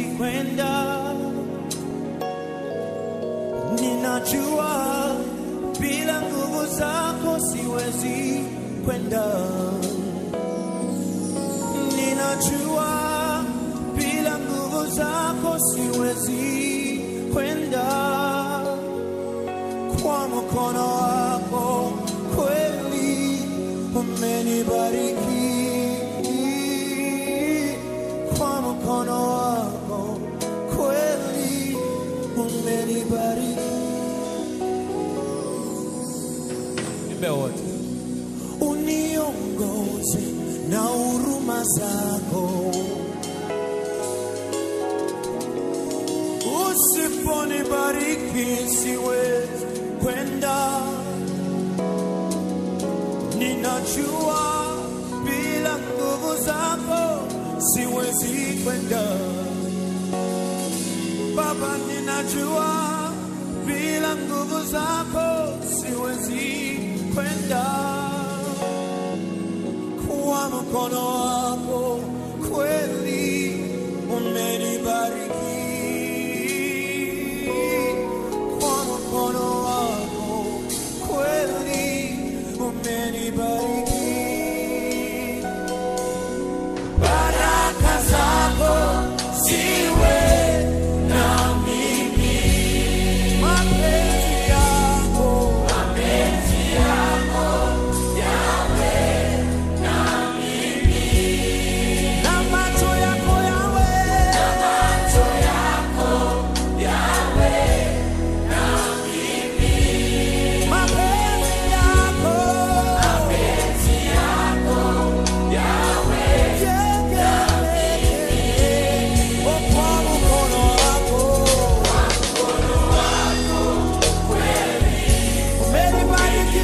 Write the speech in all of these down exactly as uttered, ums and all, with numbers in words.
kwenda. Ninajua bila nguvu zako siwezi kwenda. Ninajua bila nguvu zako siwezi kwenda. Kwa mkono wako kweli umenibariki. Kwa mkono wako kweli umenibariki. Imbe wote. Uniongoze na huruma zako. Usiponibariki siwezi kwenda. Ninajua bila nguvu zako siwezi kwenda. Baba, ninajua bila nguvu zako siwezi kwenda. Kwa mkono wako kweli umenibariki. Kwa mkono wako kweli umenibariki. Baraka zako ziwe na mimi. Mapenzi yako, mapenzi yako yawe na mimi. Na macho yako yawe, na macho yako yawe na mimi. Mapenzi yako, mapenzi yako yawe na mimi. Kwa mkono wako, kwa mkono wako kweli umenibariki.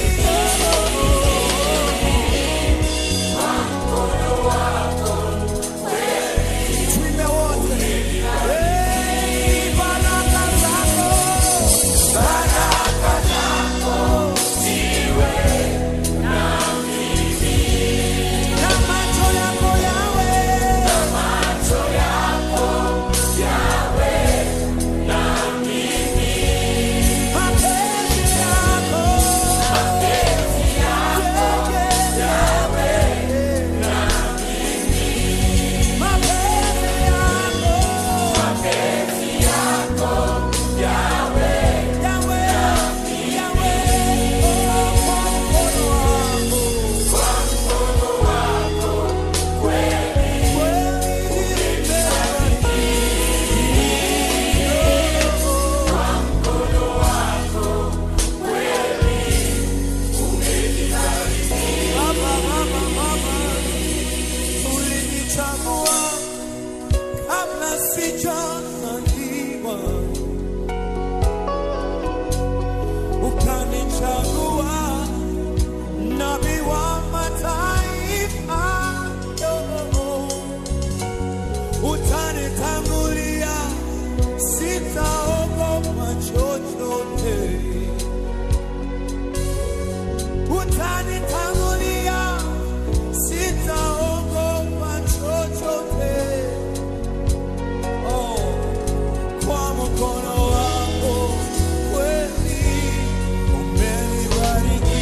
Kwa mkono wako kweli tuimbe wote. Hey, baraka zako, baraka zako ziwe na mimi. Na macho yako yawe, na macho yako yawe na mimi. Mapenzi yako, mapenzi yako yawe na mimi. Mapenzi yako, mapenzi yako yawe, yawe, yawe. Kwa mkono wako, kwa mkono wako kweli umenibariki. Kwa mkono wako kweli umenibariki. Mama, mama, mama, ulinichagua kabla sijazaliwa. Ukanichagua nabii wa mataifa. Utanitangulia, sitaogopa chochote. Utanitangulia, sitaogopa chochote. Oh, kwa mkono wako kweli umenibariki.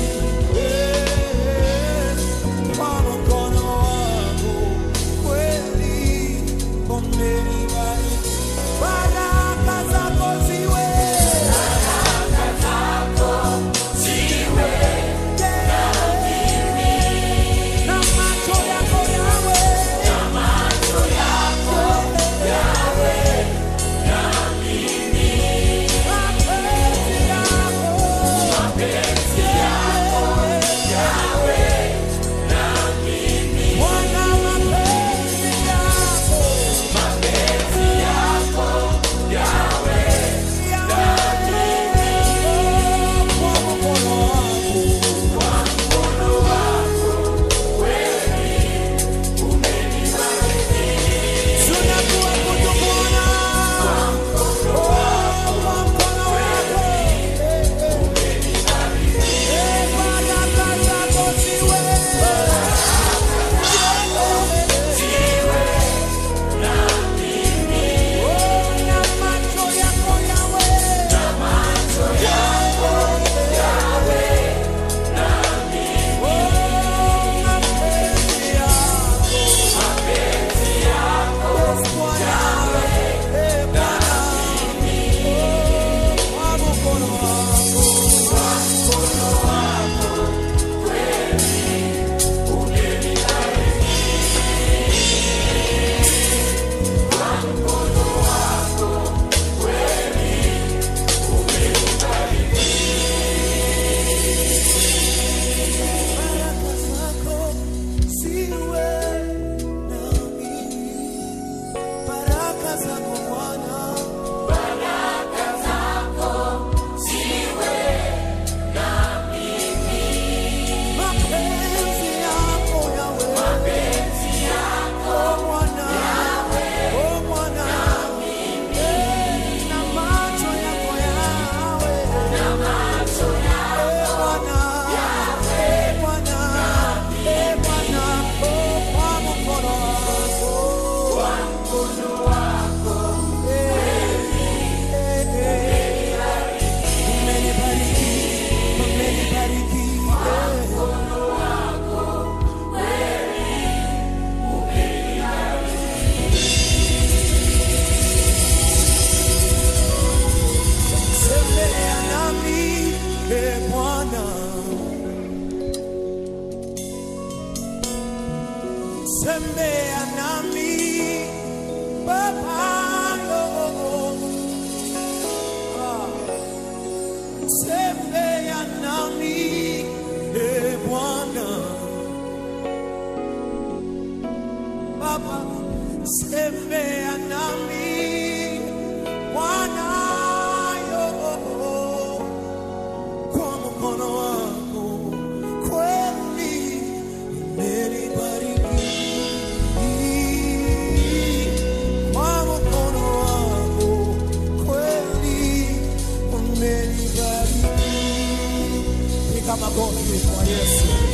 Eh, kwa mkono wako kweli umenibariki. Baraka zako ziwe, baraka zako ziwe na mimi. Na macho yako yawe, na macho yako yawe na mimi. Mapenzi yako, mapenzi yako yawe na mimi. Bwana, mapenzi yako, mapenzi Baba, sembea nami Bwana, kwa mkono wako kweli umenibariki, kwa mkono wako kweli umenibariki. Piga magoti kwa Yesu.